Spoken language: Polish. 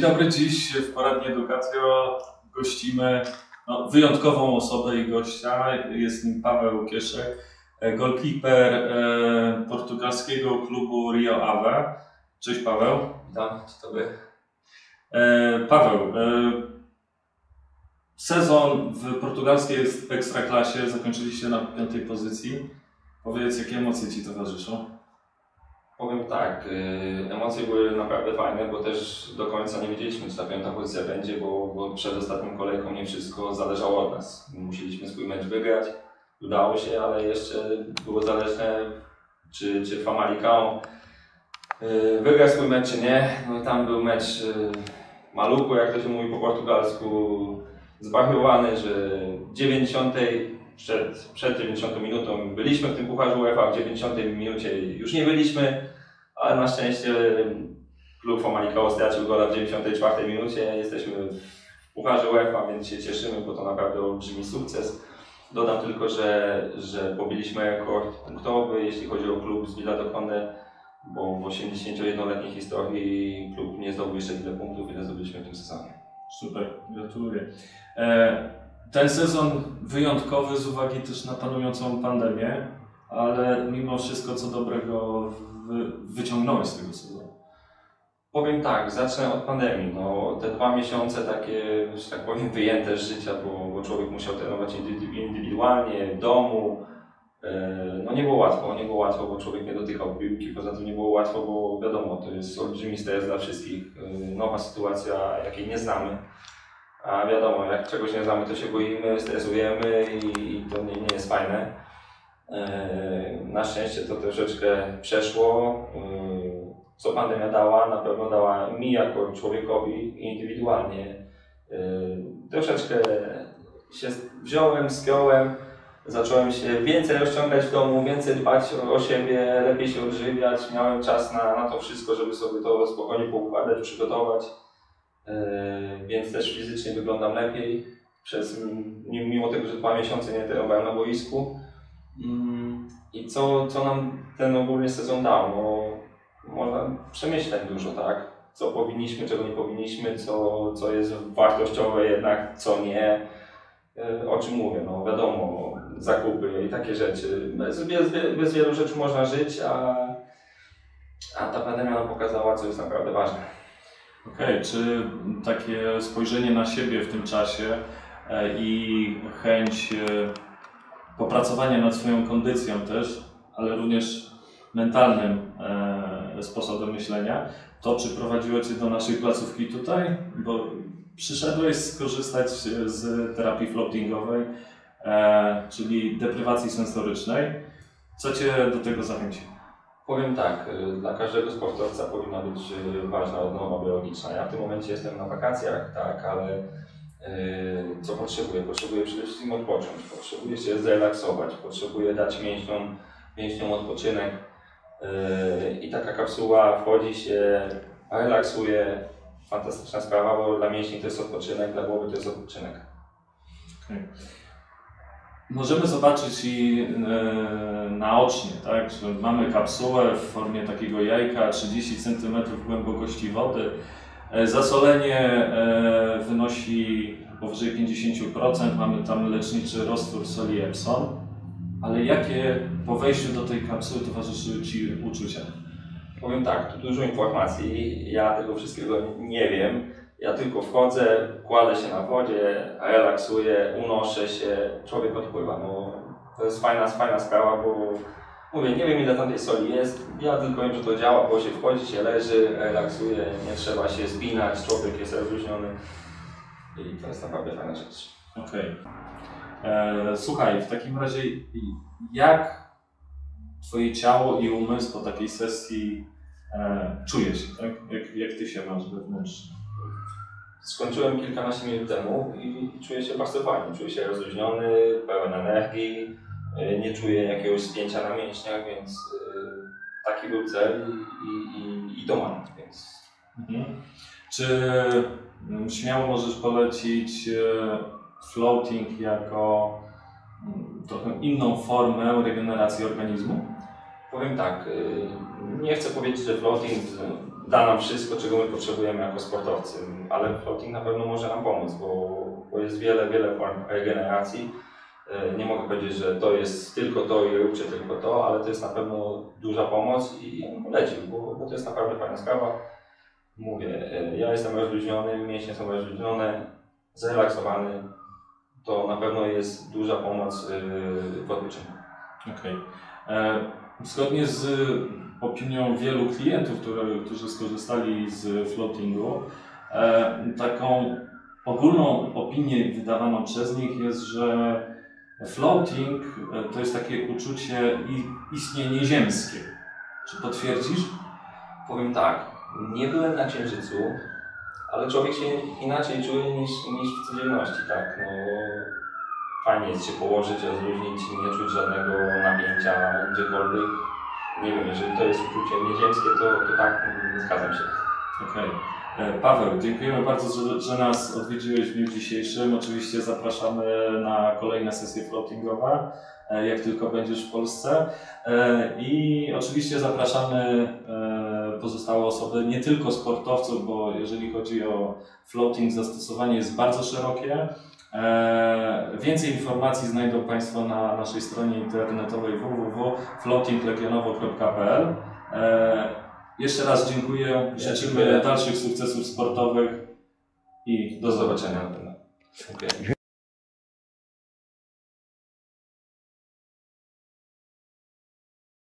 dobry, dziś w Poradni Educatrio gościmy wyjątkową osobę i gościa. Jest nim Paweł Kieszek, goalkeeper portugalskiego klubu Rio Ave. Cześć Paweł. Witam, dzień dobry. Paweł, sezon w portugalskiej ekstraklasie zakończyliście na 5. pozycji. Powiedz, jakie emocje Ci towarzyszą? Powiem tak, emocje były naprawdę fajne, bo też do końca nie wiedzieliśmy, czy ta 5. pozycja będzie, bo przed ostatnią kolejką nie wszystko zależało od nas. Musieliśmy swój mecz wygrać, udało się, ale jeszcze było zależne, czy Famalicão wygra swój mecz, czy nie. No, tam był mecz maluchu, jak to się mówi po portugalsku, zbachowany, że 90. Przed 90 minutą byliśmy w tym Pucharze UEFA, w 90 minucie już nie byliśmy, ale na szczęście klub Famalicão stracił gola w 94 minucie. Jesteśmy w Pucharze UEFA, więc się cieszymy, bo to naprawdę olbrzymi sukces. Dodam tylko, że pobiliśmy rekord punktowy, jeśli chodzi o klub z Vila do Conde, bo w 81-letniej historii klub nie zdobył jeszcze tyle punktów, ile zdobyliśmy w tym sezonie. Super, gratuluję. Ten sezon wyjątkowy z uwagi też na panującą pandemię, ale mimo wszystko co dobrego wyciągnąłeś z tego sezonu? Powiem tak, zacznę od pandemii. No, te 2 miesiące takie, że tak powiem, wyjęte z życia, bo człowiek musiał trenować indywidualnie, w domu. No nie było łatwo, bo człowiek nie dotykał piłki, poza tym nie było łatwo, bo wiadomo, to jest olbrzymi stres dla wszystkich, nowa sytuacja, jakiej nie znamy. A wiadomo, jak czegoś nie znamy, to się boimy, stresujemy i to nie jest fajne. Na szczęście to troszeczkę przeszło. Co pandemia dała, na pewno dała mi jako człowiekowi indywidualnie. Troszeczkę się wziąłem, spiąłem, zacząłem się więcej rozciągać w domu, więcej dbać o siebie, lepiej się odżywiać. Miałem czas na to wszystko, żeby sobie to spokojnie poukładać, przygotować. Więc też fizycznie wyglądam lepiej, mimo tego, że 2 miesiące nie trenowałem na boisku. I co nam ten ogólny sezon dał? No, można przemyśleć dużo, tak? Co powinniśmy, czego nie powinniśmy, co jest wartościowe jednak, co nie. O czym mówię? No wiadomo, zakupy i takie rzeczy. Bez wielu rzeczy można żyć, a ta pandemia nam pokazała, co jest naprawdę ważne. Okej, czy takie spojrzenie na siebie w tym czasie i chęć popracowania nad swoją kondycją też, ale również mentalnym sposobem myślenia, to przyprowadziło Cię do naszej placówki tutaj, bo przyszedłeś skorzystać z terapii floatingowej, czyli deprywacji sensorycznej. Co Cię do tego zachęci? Powiem tak, dla każdego sportowca powinna być ważna odnowa biologiczna. Ja w tym momencie jestem na wakacjach, tak, ale co potrzebuję? Potrzebuję przede wszystkim odpocząć, potrzebuję się zrelaksować, potrzebuję dać mięśniom odpoczynek i taka kapsuła wchodzi się, relaksuje. Fantastyczna sprawa, bo dla mięśni to jest odpoczynek, dla głowy to jest odpoczynek. Okay. Możemy zobaczyć i naocznie, tak, że mamy kapsułę w formie takiego jajka 30 cm głębokości wody. Zasolenie wynosi powyżej 50%, mamy tam leczniczy roztwór soli Epsom. Ale jakie po wejściu do tej kapsuły towarzyszyły Ci uczucia? Powiem tak, tu dużo informacji, ja tego wszystkiego nie wiem. Ja tylko wchodzę, kładę się na wodzie, relaksuję, unoszę się, człowiek odpływa. No, to jest fajna sprawa, bo mówię, nie wiem ile tam tej soli jest, ja tylko wiem, że to działa, bo się wchodzi, się leży, relaksuje, nie trzeba się spinać, człowiek jest rozluźniony i to jest naprawdę fajna rzecz. Okej. Słuchaj, w takim razie jak Twoje ciało i umysł po takiej sesji czuje się, tak? Jak Ty się masz wewnętrznie? Skończyłem kilkanaście minut temu i czuję się bardzo fajnie. Czuję się rozluźniony, pełen energii, nie czuję jakiegoś spięcia na mięśniach, więc taki był cel i to mam. Więc. Czy śmiało możesz polecić floating jako trochę inną formę regeneracji organizmu? Powiem tak, nie chcę powiedzieć, że floating da nam wszystko, czego my potrzebujemy jako sportowcy, ale floating na pewno może nam pomóc, bo jest wiele form regeneracji. Nie mogę powiedzieć, że to jest tylko to i róbcie tylko to, ale to jest na pewno duża pomoc i ja bym polecił, bo to jest naprawdę fajna sprawa. Mówię, ja jestem rozluźniony, mięśnie są rozluźnione, zrelaksowany. To na pewno jest duża pomoc w odpoczynku. Okej. Zgodnie z opinią wielu klientów, którzy skorzystali z floatingu, taką ogólną opinię wydawaną przez nich jest, że floating to jest takie uczucie istnienie ziemskie. Czy potwierdzisz? Powiem tak, nie byłem na Księżycu, ale człowiek się inaczej czuje niż w codzienności, tak? No, fajnie jest się położyć, rozluźnić, nie czuć żadnego napięcia gdziekolwiek. Nie wiem, jeżeli to jest uczucie nieziemskie, to tak, zgadzam się. Okej. Paweł, dziękujemy bardzo, że nas odwiedziłeś w dniu dzisiejszym. Oczywiście zapraszamy na kolejne sesje floatingowe, jak tylko będziesz w Polsce. I oczywiście zapraszamy pozostałe osoby, nie tylko sportowców, bo jeżeli chodzi o floating, zastosowanie jest bardzo szerokie. Więcej informacji znajdą Państwo na naszej stronie internetowej www.floatinglegionowo.pl. Jeszcze raz dziękuję, życzymy dalszych sukcesów sportowych i do zobaczenia. Dziękuję.